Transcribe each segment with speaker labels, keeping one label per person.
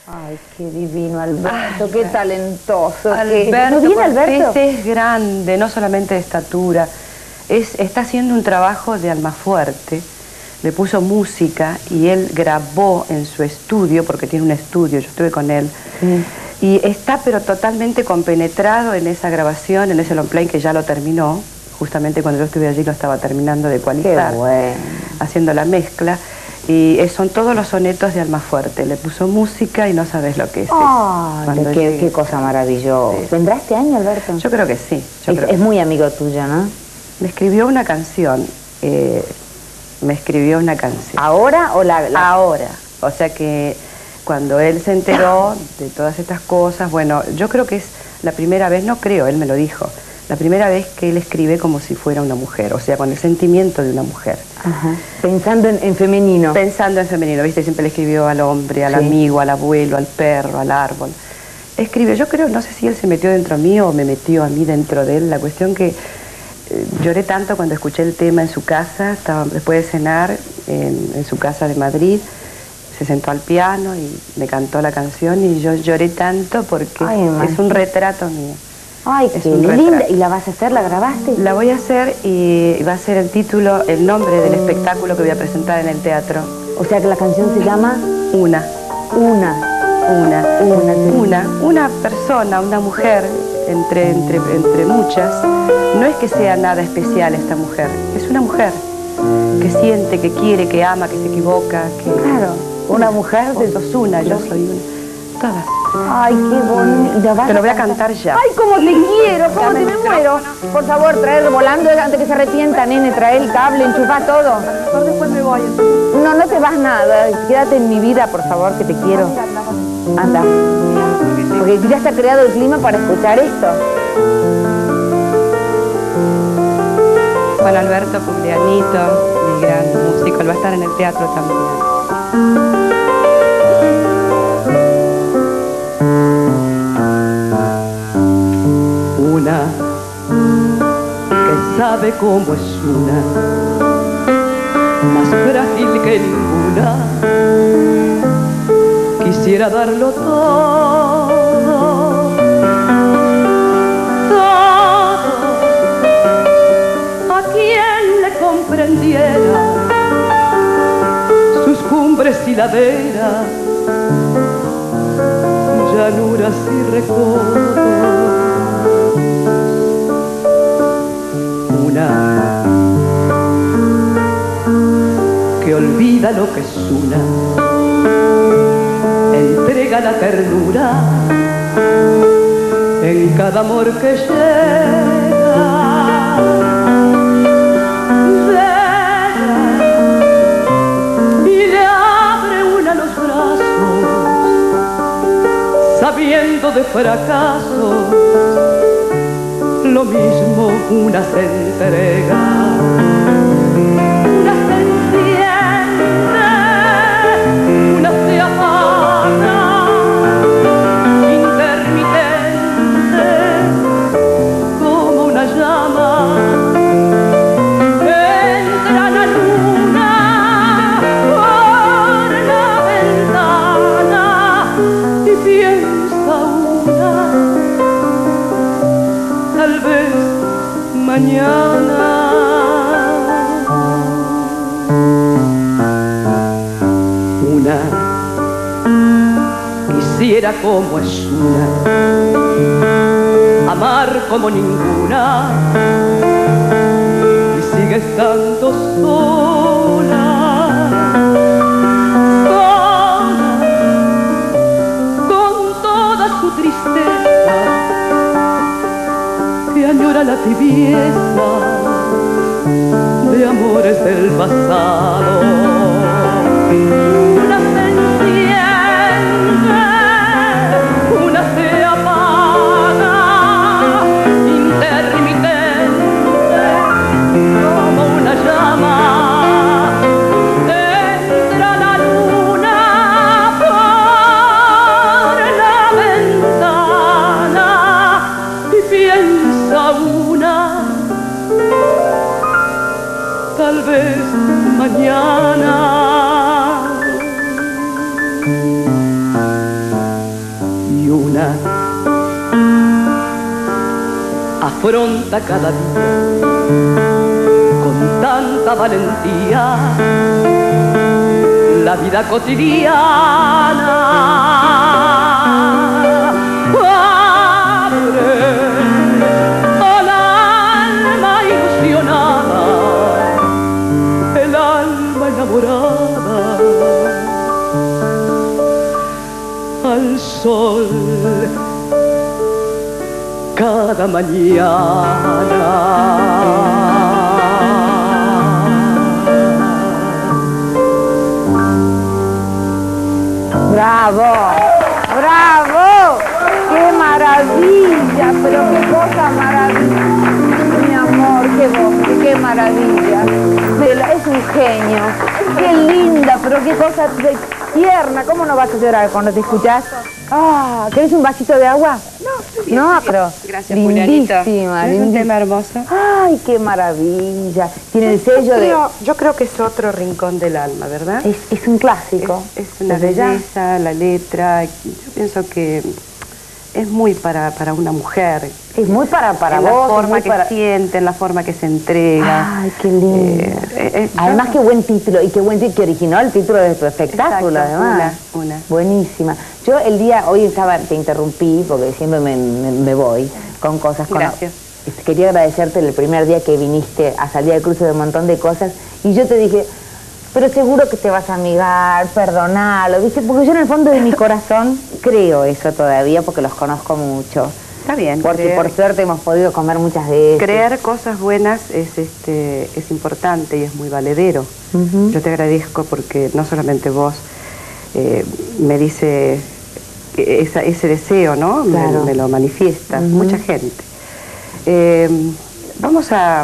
Speaker 1: Ay, qué divino, Alberto, qué talentoso.
Speaker 2: Alberto,
Speaker 1: ¿No viene Alberto?
Speaker 2: Es grande, no solamente de estatura, está haciendo un trabajo de Almafuerte, le puso música y él grabó en su estudio, porque tiene un estudio, yo estuve con él, y está pero totalmente compenetrado en esa grabación, en ese long play que ya lo terminó, justamente cuando yo estuve allí lo estaba terminando de ecualizar,
Speaker 1: Qué bueno.
Speaker 2: haciendo la mezcla. Y son todos los sonetos de Almafuerte. Le puso música y no sabes lo que es.
Speaker 1: Qué cosa maravillosa. Sí. ¿Vendrá este año, Alberto?
Speaker 2: Yo creo que sí.
Speaker 1: Es muy amigo tuyo, ¿no?
Speaker 2: Me escribió una canción. Me escribió una canción.
Speaker 1: ¿Ahora o la...?
Speaker 2: Ahora. O sea que cuando él se enteró de todas estas cosas, bueno, yo creo que es la primera vez, no creo, él me lo dijo, la primera vez que él escribe como si fuera una mujer, o sea, con el sentimiento de una mujer.
Speaker 1: Ajá. Pensando en femenino.
Speaker 2: Pensando en femenino, ¿viste? Siempre le escribió al hombre, al amigo, al abuelo, al perro, al árbol. Escribe, yo creo, no sé si él se metió dentro mío o me metió a mí dentro de él. La cuestión que lloré tanto cuando escuché el tema en su casa, estaba después de cenar en su casa de Madrid, se sentó al piano y me cantó la canción y yo lloré tanto porque es un retrato mío.
Speaker 1: Ay, qué linda. ¿Y la vas a hacer? ¿La grabaste?
Speaker 2: La voy a hacer y va a ser el título, el nombre del espectáculo que voy a presentar en el teatro.
Speaker 1: O sea que la canción se llama...
Speaker 2: Una persona, una mujer, entre muchas. No es que sea nada especial esta mujer, es una mujer que siente, que quiere, que ama, que se equivoca, que...
Speaker 1: Claro, una mujer
Speaker 2: de... Vos sos una, yo soy una. Todas.
Speaker 1: Ay, qué bonito.
Speaker 2: Te lo voy a cantar ya.
Speaker 1: Ay, cómo te quiero, cómo te me muero. Por favor, traer volando antes que se arrepienta, nene, trae el cable, enchufa todo.
Speaker 2: A lo mejor después me voy.
Speaker 1: No, no te vas nada. Quédate en mi vida, por favor, que te quiero. Anda. Porque ya se ha creado el clima para escuchar esto.
Speaker 2: Juan Alberto Puglianito, mi gran músico, él va a estar en el teatro también. Una que sabe cómo es una, más frágil que ninguna, quisiera darlo todo, a quien le comprendiera sus cumbres y laderas, llanuras y recodos. Una que olvida lo que es una, entrega la ternura en cada amor que llega, y le abre una los brazos, sabiendo de fracasos, lo mismo una se entrega, una se enciende, una se apaga, intermitente como una llama. Entra la luna por la ventana y piensa una, tal vez mañana. Una quisiera como es una, amar como ninguna, y sigue estando sola, sola, con toda su tristeza, que añora la tibieza de amores del pasado. Una se enciende, una se apaga, intermitente como una llama. Entra la luna por la ventana y piensa una, tal vez mañana. afronta cada día con tanta valentía la vida cotidiana. Abre al alma ilusionada, el alma enamorada, al sol cada mañana.
Speaker 1: ¡Bravo! ¡Bravo! ¡Qué maravilla! Pero qué cosa maravilla. Mi amor, qué voz, qué maravilla. Es un genio. Qué linda, pero qué cosa tierna. ¿Cómo no vas a llorar cuando te escuchás? Ah, ¿querés un vasito de agua? No, pero
Speaker 2: gracias,
Speaker 1: lindísima.
Speaker 2: Es un tema hermoso.
Speaker 1: Ay, qué maravilla. Tiene el sello
Speaker 2: Yo creo que es otro rincón del alma, ¿verdad?
Speaker 1: Es un clásico.
Speaker 2: Es una belleza, la letra. Yo pienso que es muy para una mujer.
Speaker 1: Es muy para vos.
Speaker 2: En la forma que siente, en la forma que se entrega.
Speaker 1: Ay, qué lindo. Además, qué buen título. Y qué buen título, que originó el título de tu espectáculo,
Speaker 2: exacto,
Speaker 1: además.
Speaker 2: Una.
Speaker 1: Buenísima. Yo hoy te interrumpí, porque siempre me voy con cosas.
Speaker 2: Gracias.
Speaker 1: Quería agradecerte el primer día que viniste a salir al cruce de un montón de cosas. Y yo te dije, pero seguro que te vas a amigar, perdonarlo, ¿viste? Porque yo en el fondo de mi corazón creo eso todavía, porque los conozco mucho.
Speaker 2: Está bien.
Speaker 1: Porque por suerte hemos podido comer muchas veces.
Speaker 2: Creer cosas buenas es importante y es muy valedero. Yo te agradezco porque no solamente vos me dice ese deseo, ¿no? Claro. Me lo manifiesta mucha gente. Vamos a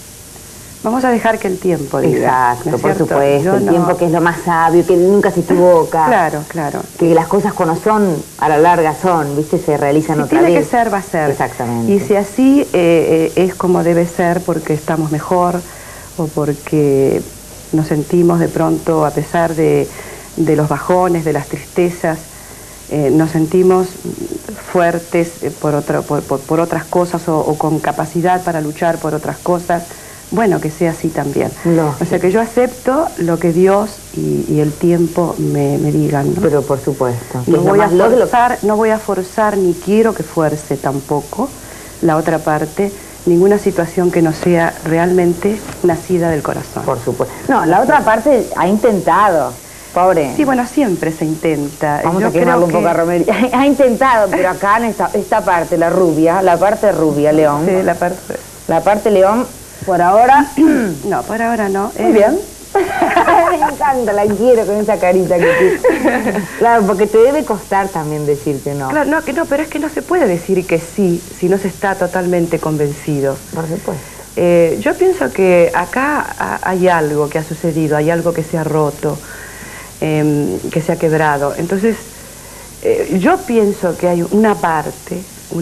Speaker 2: dejar que el tiempo diga.
Speaker 1: Exacto, ¿no es por supuesto. El tiempo que es lo más sabio, que nunca se equivoca.
Speaker 2: Claro, claro.
Speaker 1: Que las cosas cuando son, a la larga son, ¿viste? Se realizan otra vez.
Speaker 2: Tiene que ser, va a ser.
Speaker 1: Exactamente.
Speaker 2: Y si así es como debe ser porque estamos mejor o porque nos sentimos de pronto, a pesar de los bajones, de las tristezas, nos sentimos fuertes por otras cosas o con capacidad para luchar por otras cosas. Bueno, que sea así también.
Speaker 1: Lógico.
Speaker 2: O sea, que yo acepto lo que Dios y el tiempo me digan, ¿no?
Speaker 1: Pero por supuesto.
Speaker 2: No voy a forzar ni quiero que fuerce tampoco la otra parte, ninguna situación que no sea realmente nacida del corazón.
Speaker 1: Por supuesto. No, la otra parte ha intentado. Pobre.
Speaker 2: Sí, bueno, siempre se intenta.
Speaker 1: Vamos a quemarlo un poco a Romería. Ha intentado, pero acá en esta parte, la parte rubia, León.
Speaker 2: Sí,
Speaker 1: la parte León. Por ahora...
Speaker 2: No, por ahora no.
Speaker 1: Muy bien. Me encanta, la quiero con esa carita que tiene. Claro, porque te debe costar también decir que no.
Speaker 2: Claro, pero es que no se puede decir que sí si no se está totalmente convencido.
Speaker 1: Por supuesto.
Speaker 2: Yo pienso que acá hay algo que ha sucedido, hay algo que se ha roto, que se ha quebrado. Entonces, yo pienso que hay una parte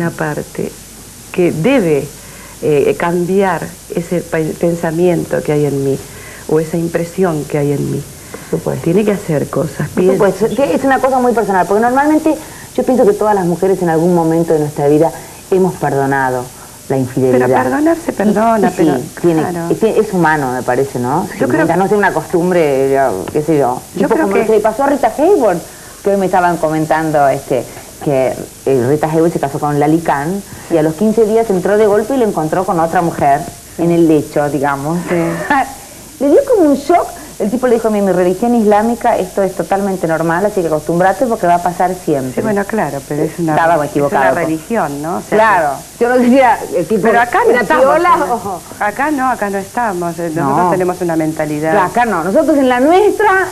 Speaker 2: que debe cambiar ese pensamiento que hay en mí o esa impresión que hay en mí.
Speaker 1: Por supuesto.
Speaker 2: Tiene que hacer cosas.
Speaker 1: Por supuesto, que es una cosa muy personal, porque normalmente yo pienso que todas las mujeres en algún momento de nuestra vida hemos perdonado la infidelidad.
Speaker 2: Pero perdonar se perdona, pero
Speaker 1: claro. Es humano, me parece, ¿no?
Speaker 2: Yo creo que
Speaker 1: no sea una costumbre, qué sé yo.
Speaker 2: Yo creo que
Speaker 1: se le pasó a Rita Hayworth, que hoy me estaban comentando que Rita Hayworth se casó con Lali Khan y a los 15 días entró de golpe y lo encontró con otra mujer en el lecho, digamos.
Speaker 2: Sí.
Speaker 1: Le dio como un shock. El tipo le dijo, mi religión islámica, esto es totalmente normal, así que acostumbrate porque va a pasar siempre.
Speaker 2: Sí, bueno, claro, pero es una religión, ¿no? O sea,
Speaker 1: claro. Yo no decía, el tipo...
Speaker 2: Pero acá no estamos.
Speaker 1: Piola,
Speaker 2: acá no estamos. Nosotros tenemos una mentalidad...
Speaker 1: Pero acá no. Nosotros en la nuestra...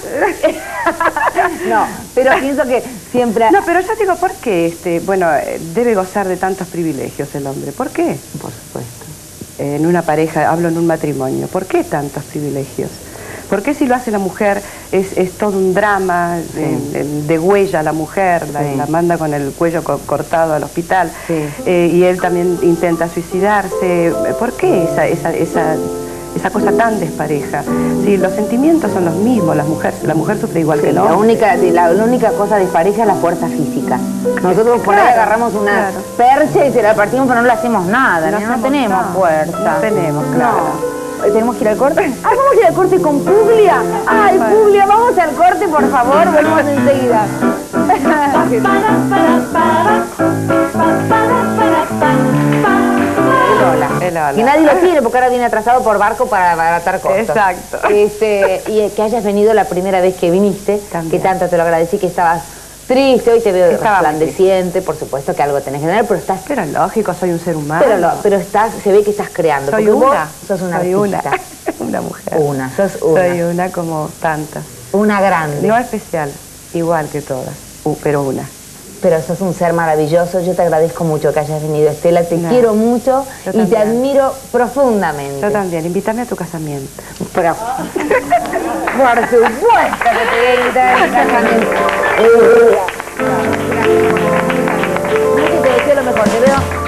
Speaker 1: No, pero pienso que siempre...
Speaker 2: No, pero yo digo, ¿por qué debe gozar de tantos privilegios el hombre? ¿Por qué?
Speaker 1: Por supuesto.
Speaker 2: En una pareja, hablo en un matrimonio, ¿por qué tantos privilegios? ¿Por qué si lo hace la mujer es todo un drama, degüella a la mujer, la manda con el cuello cortado al hospital, y él también intenta suicidarse? ¿Por qué esa cosa tan despareja. Sí, los sentimientos son los mismos, la mujer sufre igual que el hombre.
Speaker 1: La única cosa dispareja es la fuerza física. Nosotros por ahí agarramos una percha y se la partimos, pero no le hacemos nada, no tenemos fuerza.
Speaker 2: No tenemos, claro.
Speaker 1: ¿Tenemos que ir al corte? Ah, vamos a ir al corte con Puglia. Ay, Puglia, vamos al corte, por favor, volvemos enseguida. Que nadie lo tiene porque ahora viene atrasado por barco para abaratar costos.
Speaker 2: Exacto.
Speaker 1: Y que hayas venido la primera vez que viniste,
Speaker 2: también.
Speaker 1: que tanto te lo agradecí, que estabas triste, hoy te veo resplandeciente, por supuesto que algo tenés que tener, pero estás...
Speaker 2: Pero lógico, soy un ser humano.
Speaker 1: Pero se ve que estás creando.
Speaker 2: Soy
Speaker 1: porque
Speaker 2: una.
Speaker 1: Vos sos una
Speaker 2: soy
Speaker 1: artista.
Speaker 2: una mujer.
Speaker 1: Sos una.
Speaker 2: Soy una como tantas.
Speaker 1: Una grande.
Speaker 2: No especial, igual que todas, pero una.
Speaker 1: Pero sos un ser maravilloso, yo te agradezco mucho que hayas venido, Estela, te quiero mucho y te admiro profundamente.
Speaker 2: Yo también, invítame a tu casamiento.
Speaker 1: Pero, por supuesto que te voy a invitar a mi casamiento. No, que te deseo lo mejor, te veo